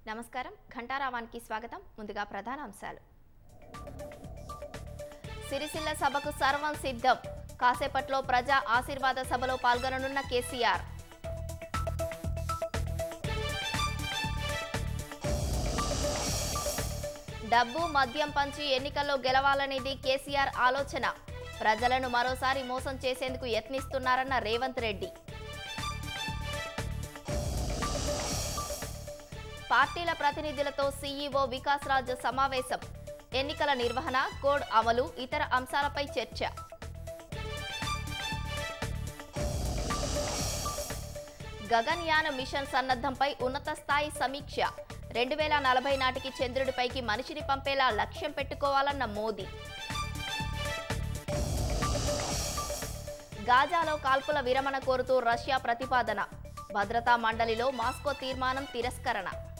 నమస్కారం ఘంటారావానికి స్వాగతం ముందుగా ప్రధాన అంశాలు సిరిసిల్ల సభకు సర్వం సిద్ధం కాసేపట్లో ప్రజా ఆశీర్వాద సభలో పాల్గొననున్న కేసీఆర్ డబ్బు మద్యం పంచి ఎన్నికల్లో గెలవాలనేది కేసీఆర్ ఆలోచన ప్రజలను మరోసారి మోసం చేసేందుకు యత్నిస్తున్నారన్న రేవంత్ రెడ్డి పార్టీల ప్రతినిధులతో సీఈఓ వికాస్ రాజ్ సమావేశం ఎన్నికల నిర్వహణ కోడ్ అమలు ఇతర అంశాలపై చర్చ గగన్యాన్ మిషన్ సన్నద్ధంపై ఉన్నత స్థాయి సమీక్ష 2040 నాటికి చంద్రుడిపైకి మనిషిని పంపేలా లక్ష్యం పెట్టుకోవాలన్న మోదీ గాజాలో కాల్పుల విరమణ కోరుతూ రష్యా ప్రతిపాదన భద్రతా మండలిలో మాస్కో తీర్మానం తిరస్కరణ